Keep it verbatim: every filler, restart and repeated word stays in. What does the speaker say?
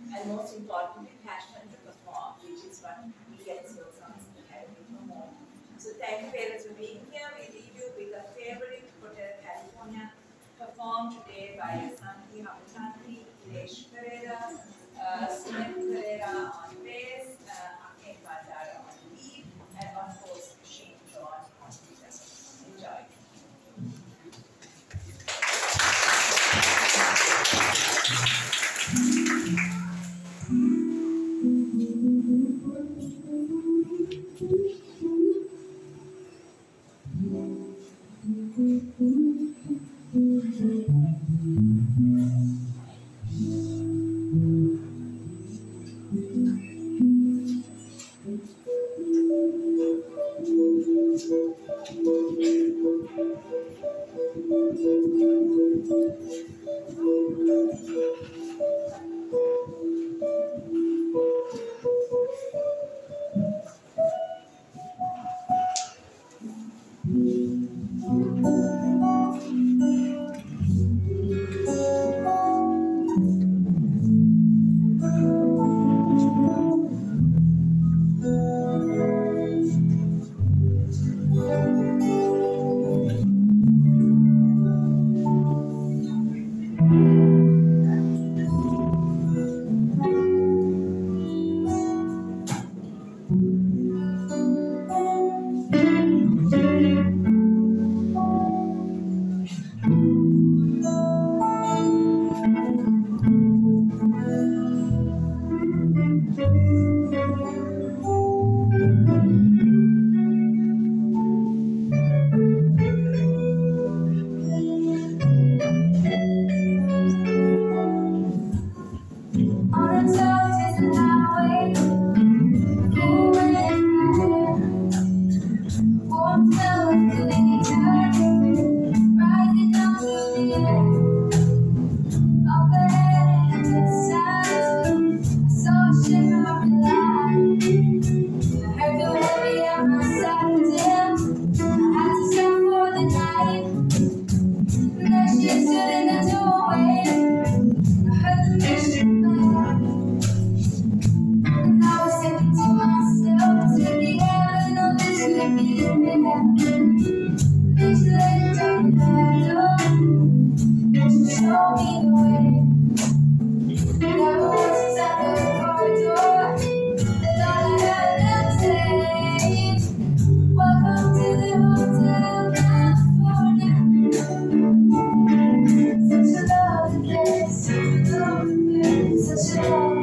and most importantly, passion to perform, which is what we get so songs in the Academy for more. So thank you parents for being here. We leave you with a favorite Hotel California, performed today by Santi Habitanti, Ilesh Pereira, uh, Sumit Pereira on bass, uh, Akin Bandara on lead, and of course, Shane John on guitar. Enjoy. Such a